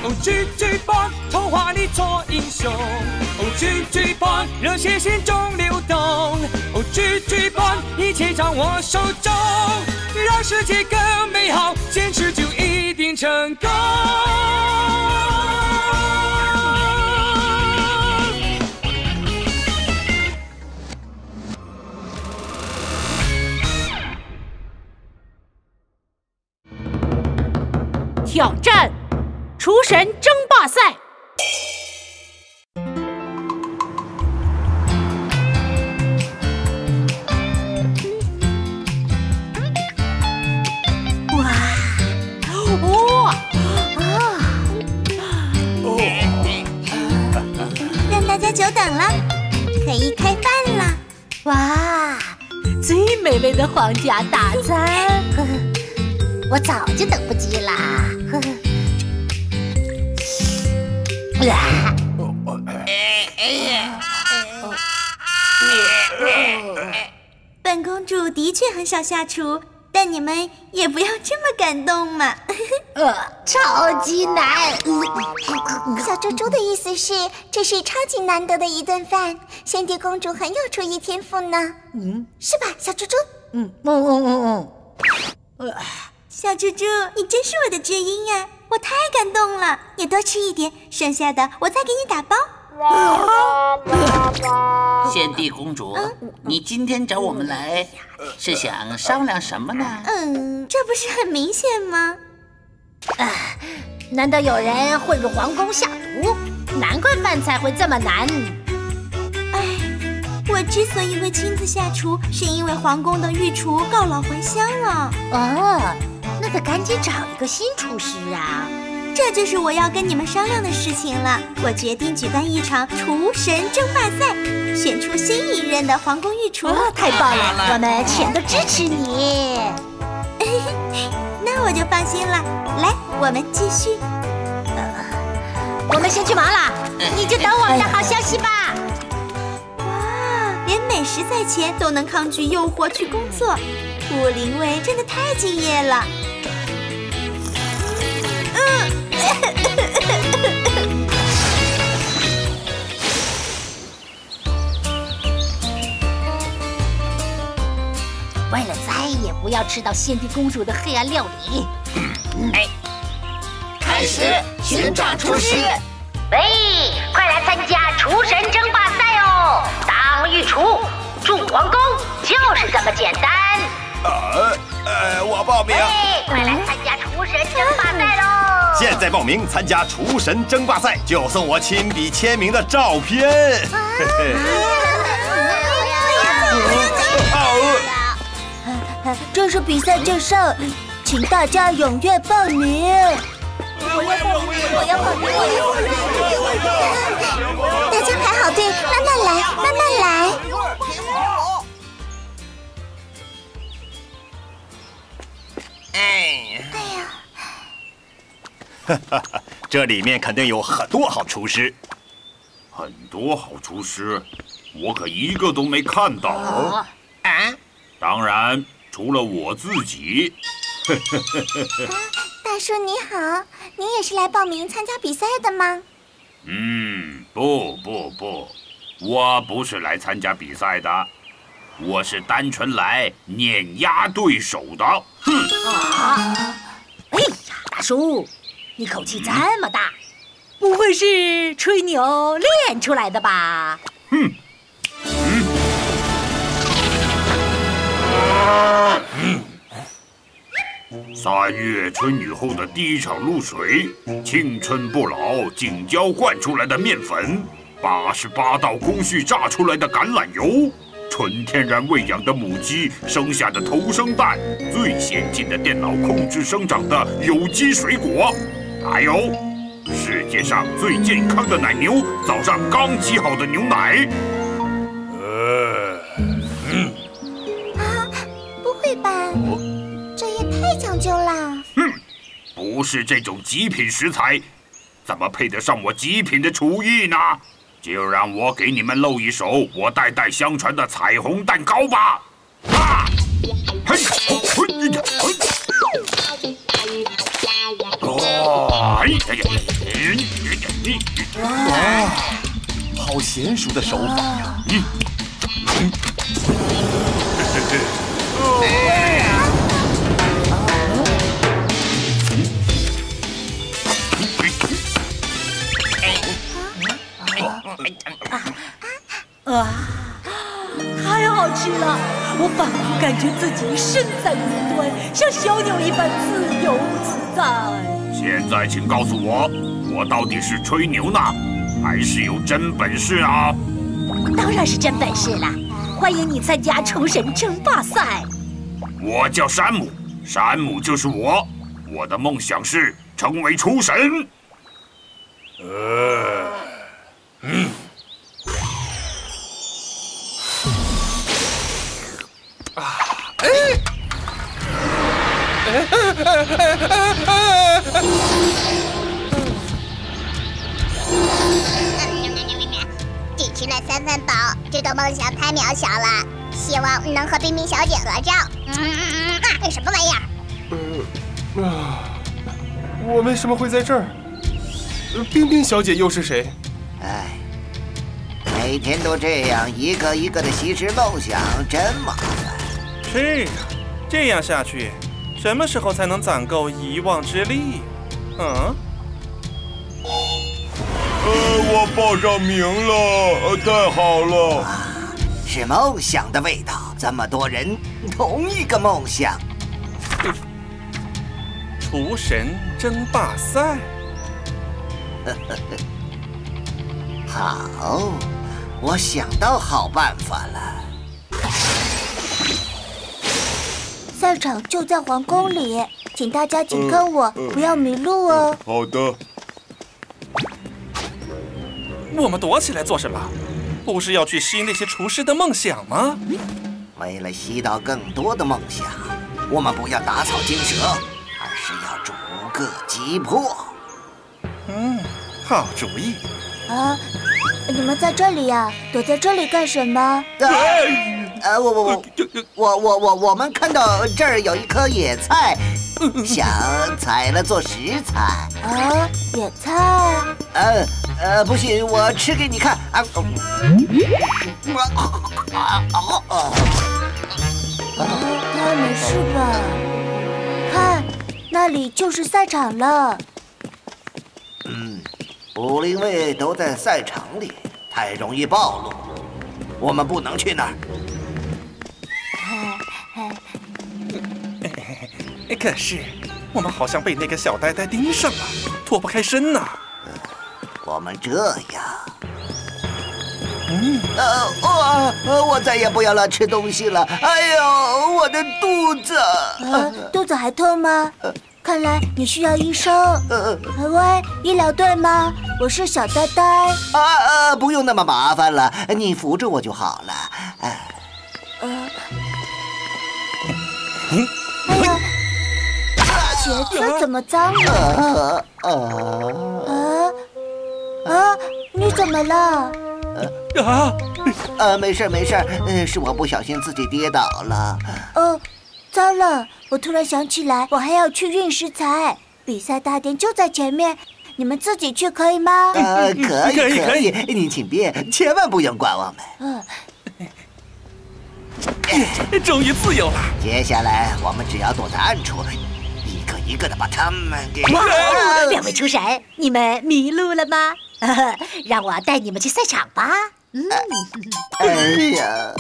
哦，GG Bond，童话里做英雄。哦，GG Bond，热血心中流动。哦，GG Bond，一切掌握手中，让世界更美好，坚持就一定成功。 挑战厨神争霸赛。哇！哦！ 让大家久等了，可以开饭了。 哇！最美味的皇家大餐， 我早就等不及啦！本公主的确很少下厨，但你们也不要这么感动嘛。超级难。小猪猪的意思是，这是超级难得的一顿饭。仙帝公主很有厨艺天赋呢，是吧，小猪猪？小猪猪，你真是我的知音呀！我太感动了，你多吃一点，剩下的我再给你打包。 仙帝公主，你今天找我们来，是想商量什么呢？ 这不是很明显吗？ 难得有人混入皇宫下厨，难怪饭菜会这么难。 我之所以会亲自下厨，是因为皇宫的御厨告老还乡了。 那得赶紧找一个新厨师啊！ 这就是我要跟你们商量的事情了。我决定举办一场厨神争霸赛，选出新一任的皇宫御厨。 太棒了，我们全都支持你。 那我就放心了。来，我们继续。 我们先去忙了，你就等我们的好消息吧。 连美食赛前都能抗拒诱惑去工作，武灵卫真的太敬业了。 为了再也不要吃到仙帝公主的黑暗料理， 开始寻找厨师。 喂，快来参加厨神争霸赛哦！当御厨，住皇宫，就是这么简单。 我报名。 快来参加厨神争霸赛喽！ 现在报名参加厨神争霸赛，就送我亲笔签名的照片。 这是比赛介绍，请大家踊跃报名。我要报名！大家排好队，慢慢来，慢慢来。 这里面肯定有很多好厨师。 很多好厨师，我可一个都没看到。当然，除了我自己。 大叔你好，您也是来报名参加比赛的吗？ 不，我不是来参加比赛的，我是单纯来碾压对手的。 哎呀，大叔，你口气这么大，不会是吹牛练出来的吧？ 3月春雨后的第一场露水，青春不老井浇灌出来的面粉，88道工序榨出来的橄榄油，纯天然喂养的母鸡生下的头生蛋，最先进的电脑控制生长的有机水果，还有世界上最健康的奶牛早上刚挤好的牛奶。 不会吧？这也太讲究了。 不是这种极品食材，怎么配得上我极品的厨艺呢？就让我给你们露一手我代代相传的彩虹蛋糕吧！ 哇，好娴熟的手法呀！ 太好吃了！我仿佛感觉自己身在云端，像小鸟一般自由自在。 现在请告诉我，我到底是吹牛呢，还是有真本事啊？ 当然是真本事啦！欢迎你参加厨神争霸赛。 我叫山姆，山姆就是我。我的梦想是成为厨神。 只吃了3份饱，这个梦想太渺小了。希望能和冰冰小姐合照。什么玩意儿？ 我为什么会在这儿？冰冰小姐又是谁？ 哎，每天都这样一个一个的吸食梦想，真麻烦。 是啊，这样下去，什么时候才能攒够遗忘之力？ 我报上名了，太好了！ 是梦想的味道，这么多人，同一个梦想。 厨神争霸赛。 好，我想到好办法了。 赛场就在皇宫里，请大家紧跟我，不要迷路哦。 好的。 我们躲起来做什么？不是要去吸那些厨师的梦想吗？ 为了吸到更多的梦想，我们不要打草惊蛇，而是要逐个击破。 好主意。 你们在这里呀？躲在这里干什么？ 我们看到这儿有一颗野菜，想采了做食材。 野菜？ 不信我吃给你看。 他没事吧？看，那里就是赛场了。 武林卫都在赛场里，太容易暴露，我们不能去那儿。 可是，我们好像被那个小呆呆盯上了，脱不开身呐。 我们这样，我再也不要乱吃东西了。哎呦，我的肚子！ 肚子还痛吗？看来你需要医生。喂，医疗队吗？我是小呆呆。 不用那么麻烦了，你扶着我就好了。 哎呀，鞋子怎么脏了？你怎么了？ 没事没事，是我不小心自己跌倒了。 糟了！我突然想起来，我还要去运食材，比赛大殿就在前面，你们自己去可以吗？ 可以，您请便，千万不用管我们。 终于自由了。 接下来我们只要躲在暗处，一个一个的把他们给。 两位厨神，你们迷路了吗？让我带你们去赛场吧。 哎呀！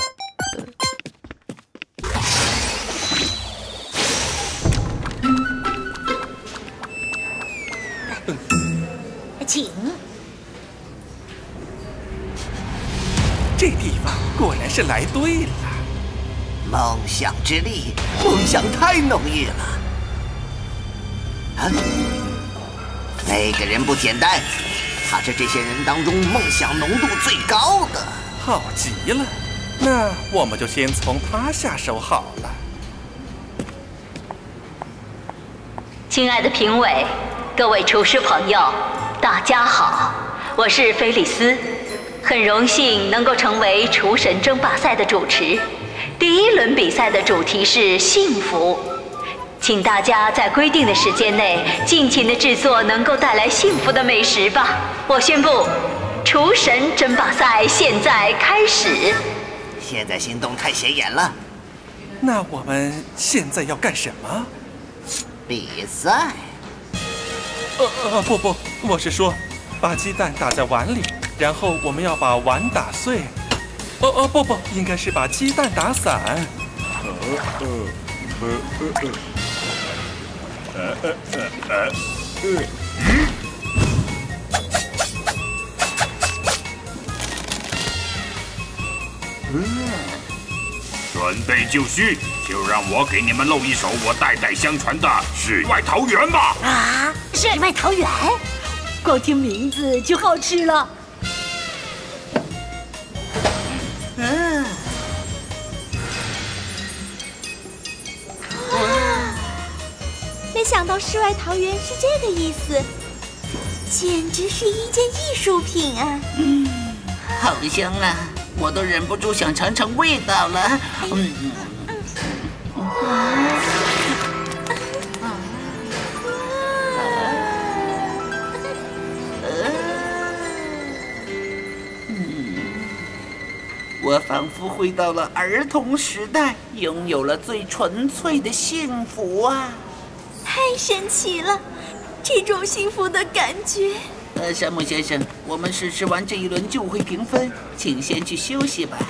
请。 这地方果然是来对了。 梦想之力，梦想太浓郁了。那个人不简单，他是这些人当中梦想浓度最高的。 好极了，那我们就先从他下手好了。 亲爱的评委，各位厨师朋友，大家好，我是菲利斯，很荣幸能够成为厨神争霸赛的主持。第1轮比赛的主题是幸福， 请大家在规定的时间内尽情的制作能够带来幸福的美食吧。我宣布，厨神争霸赛现在开始。 现在行动太显眼了。 那我们现在要干什么？ 比赛？ 不，我是说，把鸡蛋打在碗里，然后我们要把碗打碎。不，应该是把鸡蛋打散。 准备就绪，就让我给你们露一手我代代相传的世外桃源吧！ 啊，世外桃源，光听名字就好吃了。 没想到世外桃源是这个意思，简直是一件艺术品啊！ 好香啊！我都忍不住想尝尝味道了。我仿佛回到了儿童时代，拥有了最纯粹的幸福啊！ 太神奇了，这种幸福的感觉。 山姆先生，我们试吃完这一轮就会评分，请先去休息吧。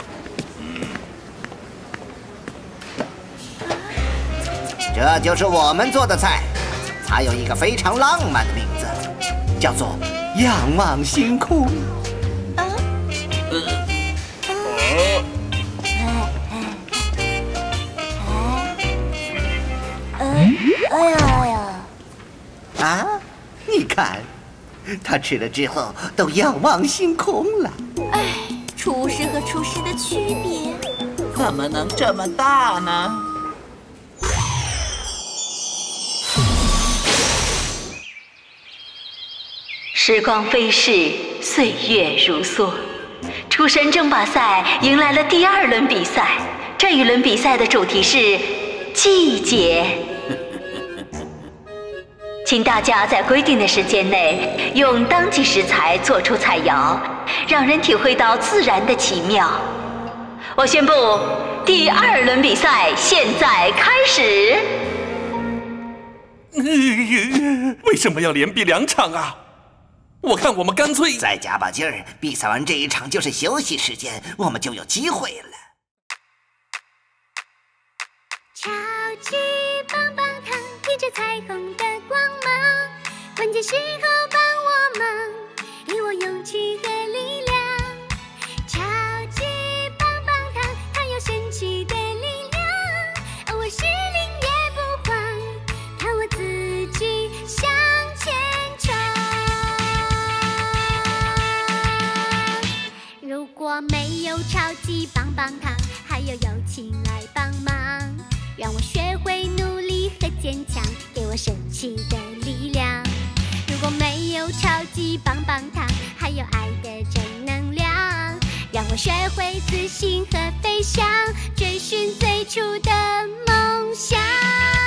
这就是我们做的菜，它有一个非常浪漫的名字，叫做“仰望星空”。啊，你看。他吃了之后都仰望星空了。 哎，厨师和厨师的区别怎么能这么大呢？ 时光飞逝，岁月如梭，厨神争霸赛迎来了第2轮比赛。这一轮比赛的主题是季节。请大家在规定的时间内，用当季食材做出菜肴，让人体会到自然的奇妙。我宣布，第2轮比赛现在开始。 为什么要连比2场啊？我看我们干脆再加把劲儿，比赛完这一场就是休息时间，我们就有机会了。 超级棒棒糖，披着彩虹的光芒，关键时候帮我忙，给我勇气和力量。超级棒棒糖，它有神奇的力量，我失灵也不慌，看我自己向前冲。如果没有超级棒棒糖，还有友情来帮忙，让我学会努力和坚强，给我神奇的力量。如果没有超级棒棒糖，还有爱的正能量，让我学会自信和飞翔，追寻最初的梦想。